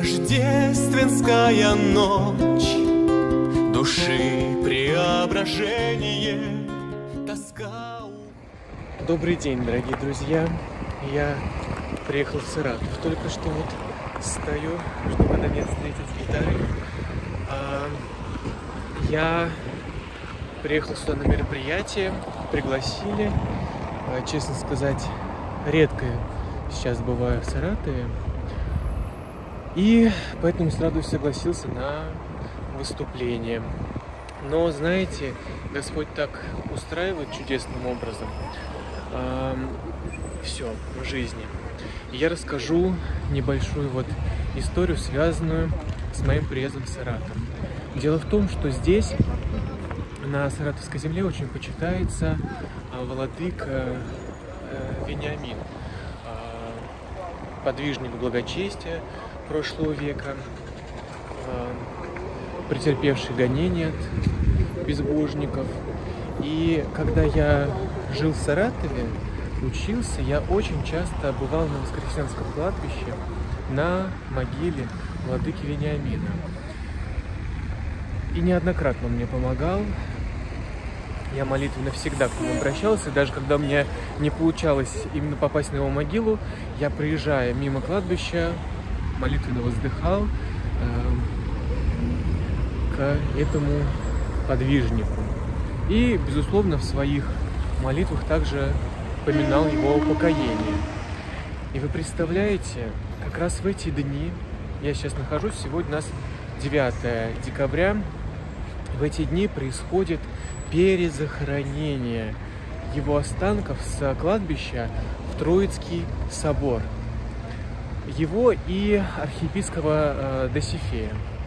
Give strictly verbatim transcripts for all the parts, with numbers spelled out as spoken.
Рождественская ночь, души преображение, тоска. Добрый день, дорогие друзья. Я приехал в Саратов. Только что вот стою, жду, когда меня встретят с гитарой. А, я приехал сюда на мероприятие, пригласили. А, честно сказать, редко сейчас бываю в Саратове. И поэтому с радостью согласился на выступление. Но, знаете, Господь так устраивает чудесным образом э, все в жизни. И я расскажу небольшую вот историю, связанную с моим приездом в Саратов. Дело в том, что здесь, на Саратовской земле, очень почитается э, владыка э, Вениамин, э, подвижник благочестия прошлого века, э, претерпевший гонения от безбожников. И когда я жил в Саратове, учился, я очень часто бывал на Воскресенском кладбище на могиле владыки Вениамина. И неоднократно он мне помогал. Я молитвенно всегда к нему обращался. Даже когда у меня не получалось именно попасть на его могилу, я, проезжая мимо кладбища, молитвенно воздыхал э, к этому подвижнику. И, безусловно, в своих молитвах также поминал его упокоение. И вы представляете, как раз в эти дни, я сейчас нахожусь, сегодня у нас девятое декабря, в эти дни происходит перезахоронение его останков с кладбища в Троицкий собор. Его и архиепископа э, Досифея.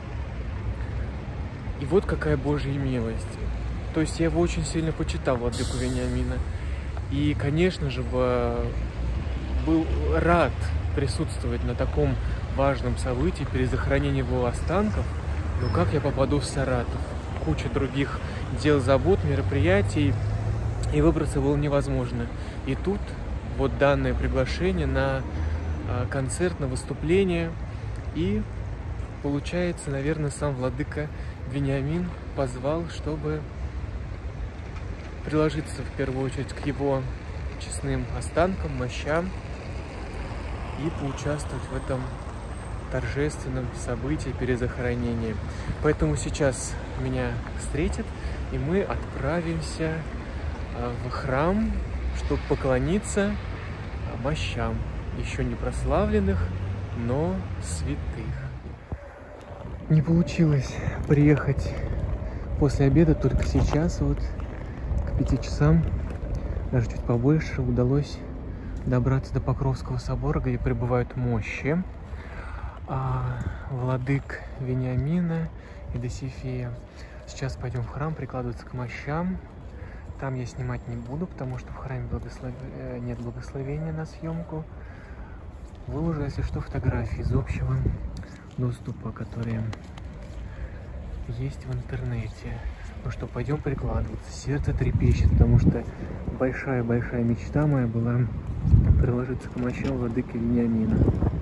И вот какая Божья милость. То есть я его очень сильно почитал, владыку Вениамина. И, конечно же, был рад присутствовать на таком важном событии, перезахоронении его останков. Но как я попаду в Саратов? Куча других дел, забот, мероприятий. И выбраться было невозможно. И тут вот данное приглашение на концерт, на выступление. И получается, наверное, сам владыка Вениамин позвал, чтобы приложиться в первую очередь к его честным останкам, мощам и поучаствовать в этом торжественном событии перезахоронения. Поэтому сейчас меня встретят, и мы отправимся в храм, чтобы поклониться мощам еще не прославленных, но святых. Не получилось приехать после обеда, только сейчас, вот к пяти часам, даже чуть побольше, удалось добраться до Покровского собора, где пребывают мощи а, владык Вениамина и Досифея. Сейчас пойдем в храм прикладываться к мощам. Там я снимать не буду, потому что в храме благослов... нет благословения на съемку. Выложу, если что, фотографии из общего доступа, которые есть в интернете. Ну что, пойдем прикладываться. Сердце трепещет, потому что большая-большая мечта моя была приложиться к мощам владыки Вениамина.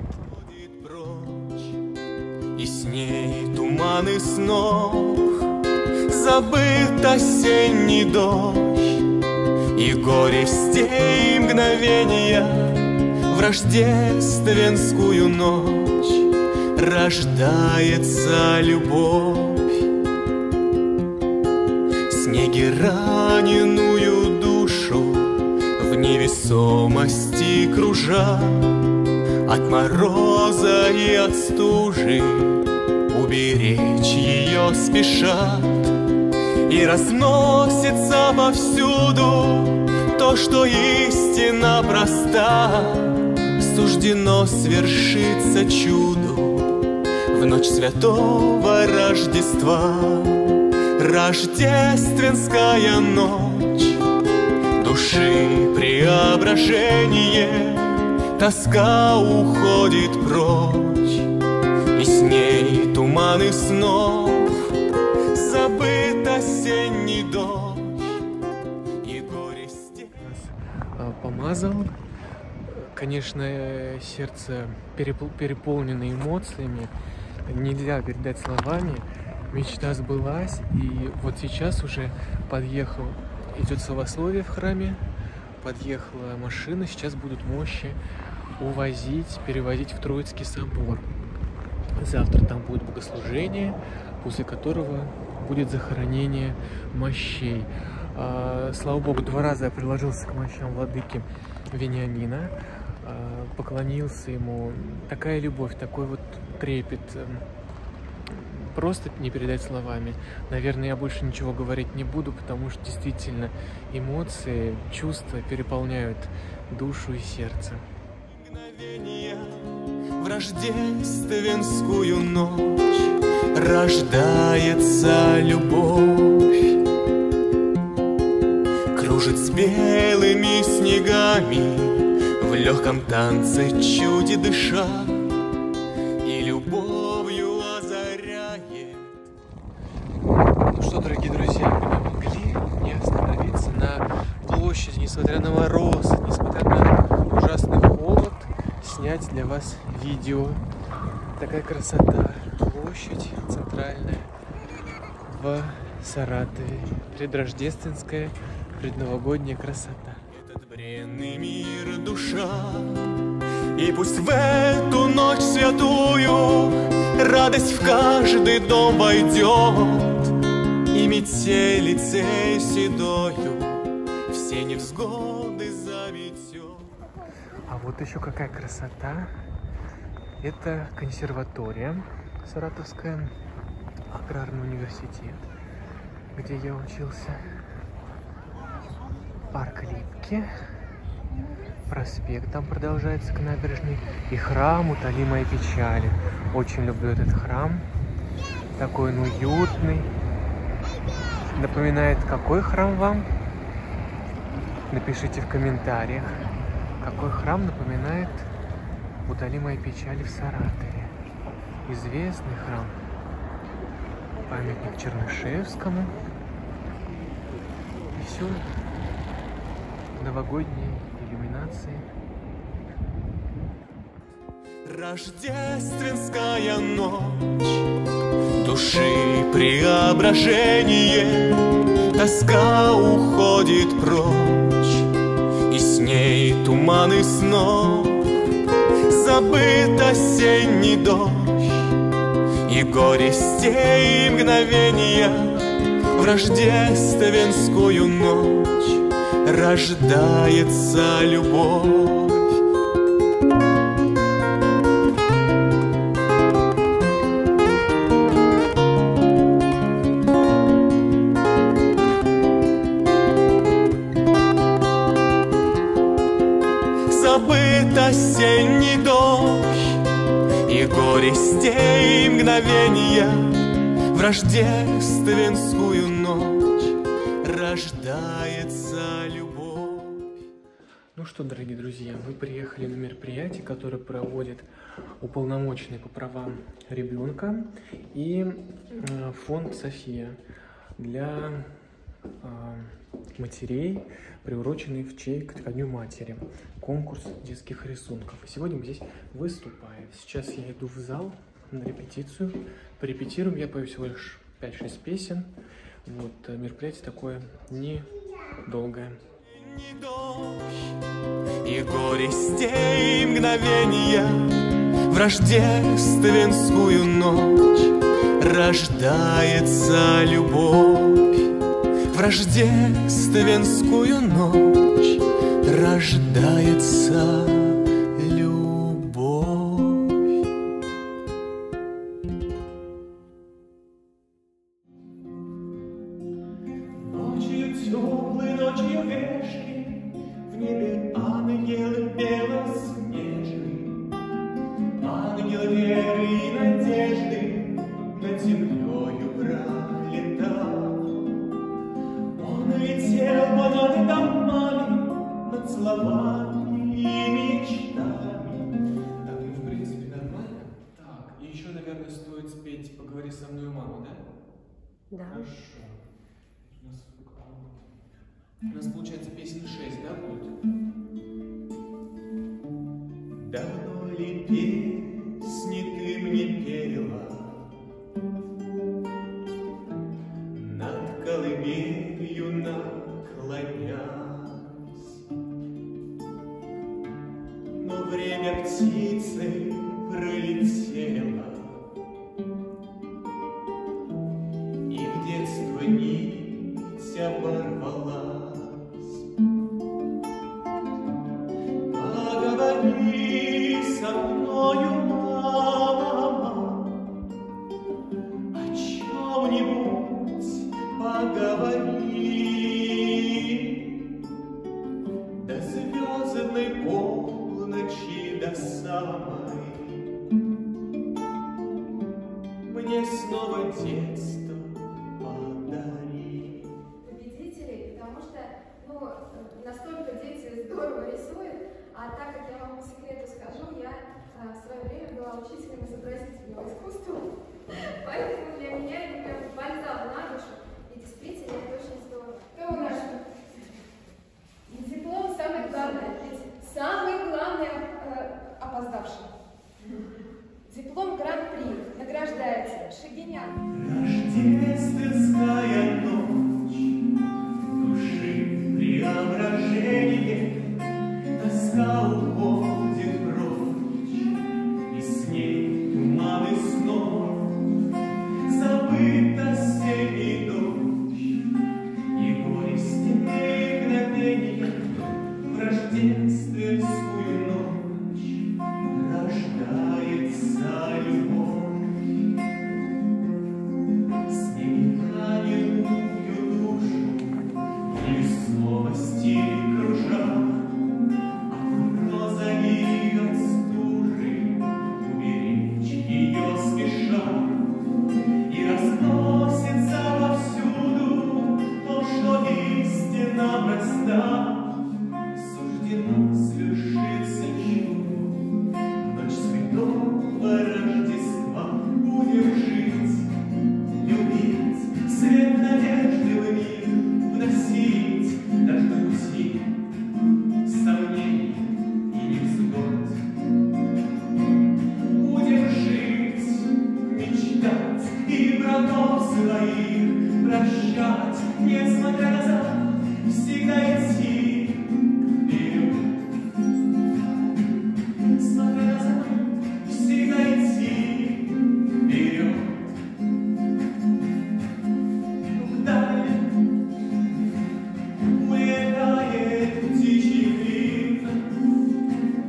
И с ней туманы снов, забыт осенний дождь, и горестей мгновения в рождественскую ночь рождается любовь. Снеги раненую душу в невесомости кружа, от мороза и от стужи уберечь ее спешат. И разносится повсюду то, что истина проста. Суждено свершиться чуду в ночь святого Рождества. Рождественская ночь, души преображение, тоска уходит прочь, и с ней туманы снов, забыт осенний дождь и горести. Помазал конечно, сердце переполнено эмоциями, нельзя передать словами. Мечта сбылась, и вот сейчас уже подъехал, идет словословие в храме, подъехала машина, сейчас будут мощи увозить, перевозить в Троицкий собор. Завтра там будет богослужение, после которого будет захоронение мощей. А, слава Богу, два раза я приложился к мощам владыки Вениамина, а, поклонился ему. Такая любовь, такой вот трепет, просто не передать словами. Наверное, я больше ничего говорить не буду, потому что действительно эмоции, чувства переполняют душу и сердце. В рождественскую ночь рождается любовь, кружит с белыми снегами, в легком танце чуди дыша, и любовью озаряет. Ну что, дорогие друзья, мы не могли не остановиться на площади, несмотря на мороз, несмотря на ужасный холод, снять для вас видео. Такая красота. Площадь центральная в Саратове. Предрождественская, предновогодняя красота. Этот бренный мир душа, и пусть в эту ночь святую радость в каждый дом войдет, и метелицей седою все невзгоды заметет. А вот еще какая красота. Это консерватория Саратовская, аграрный университет, где я учился. Парк Липки, проспект там продолжается к набережной, и храм утолимой печали. Очень люблю этот храм. Такой он уютный. Напоминает, какой храм вам? Напишите в комментариях, какой храм напоминает утолимой печали в Саратове. Известный храм. Памятник Чернышевскому. И все. Новогодние иллюминации. Рождественская ночь, души преображение, тоска уходит прочь, и с ней туманы снов, забыт осенний дождь, и горестей мгновения в рождественскую ночь рождается любовь. Забыт осенний дождь, и горестей мгновения в рождественскую ночь рождается любовь. Ну что, дорогие друзья, мы приехали на мероприятие, которое проводит уполномоченный по правам ребенка и фонд «София» для матерей, приуроченный в честь ко Дню матери. Конкурс детских рисунков. И сегодня мы здесь выступаем. Сейчас я иду в зал на репетицию. Порепетируем. Я пою всего лишь пять-шесть песен. Вот, мероприятие такое недолгое. И горестей мгновения в рождественскую ночь рождается любовь. В рождественскую ночь рождается любовь. Ночью теплой, ночью вешней, в небе ангелы белоснежные, ангел веры и надежды над землею пролетал. Летел бы над домами, над словами и мечтами. Так, ну в принципе нормально. Так, и еще, наверное, стоит спеть «Поговори со мной, мама», да? Да. Хорошо. У нас, у нас получается песен шесть, да, будет? песни ты мне пела над колыбелью наклонясь, но время птицы пролетело, и в детство нить оборвалась. Поговори со мною, мама, о чем-нибудь поговори, до звездной полночи, до самой. Мне снова детство подари. Победителей, потому что, ну, настолько дети здорово рисуют, а так как я вам по секрету скажу, я а, в свое время была учителем изобразительного искусства, поэтому для меня это прям бальзам на душу, и действительно это очень здорово. Кто у нас? Диплом самый главный, ведь самый главный э, опоздавший. Диплом Гран-при награждается Шагинян. Рождественская ночь, души преображение, тоска уходит прочь, и с ней туманы снов, забыт осенний дождь, и горестные мгновения в рождественскую ночь рождается любовь. С ней раненую душу снова стиль кружат, а розови от стужи уберечь ее спешат, и разносится повсюду то, что истина проста. Суждено свершиться чуду, ночь святого Рождества. Будем жить, любить, свет надежды в мир вносить, даже на пути сомнений и невзгод. Будем жить, мечтать и врагов своих прощать, несмотря назад, всегда идти вперед. Несмотря назад, всегда идти вперед. Вдаль улетает птичий крик, и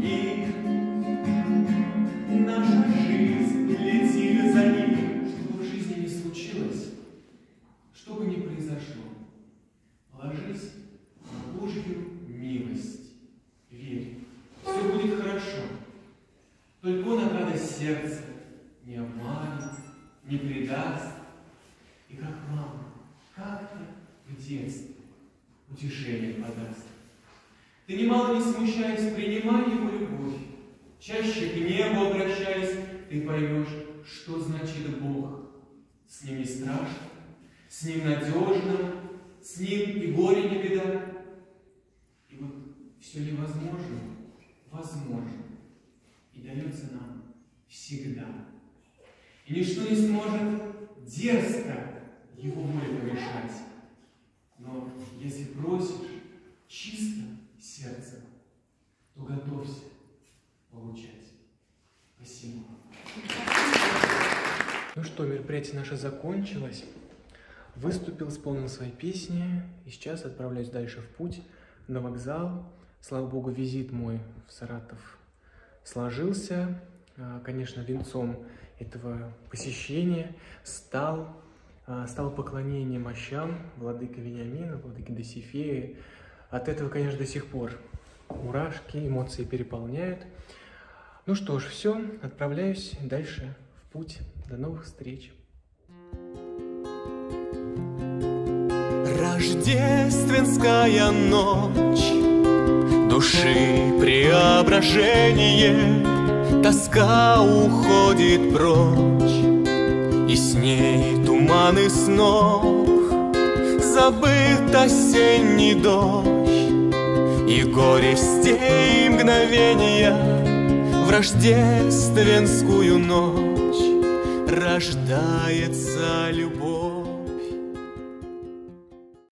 наша жизнь летит за ним. Что бы в жизни ни случилось, что бы ни произошло, положись на Божью милость, верь, все будет хорошо. Только Он от радость сердца не обманет, не предаст, и как мама, как-то в детстве утешение подаст. Ты немало не смущаясь, принимай Его любовь, чаще к небу обращаясь, ты поймешь, что значит Бог. С Ним не страшно, с Ним надежно, с Ним и горе не беда. И вот все невозможно, возможно, и дается нам всегда. И ничто не сможет дерзко Его воле помешать. Но если просишь чисто сердцем, то готовься получать. Спасибо. Ну что, мероприятие наше закончилось. Выступил, исполнил свои песни. И сейчас отправляюсь дальше в путь, на вокзал. Слава Богу, визит мой в Саратов сложился. Конечно, венцом этого посещения стал, стало поклонение мощам владыки Вениамина, владыки Досифеи. От этого, конечно, до сих пор мурашки, эмоции переполняют. Ну что ж, все, отправляюсь дальше в путь. До новых встреч. Рождественская ночь, души преображение, тоска уходит прочь, и с ней туманы снов, забыт осенний дождь, и горестей мгновения в рождественскую ночь рождается любовь.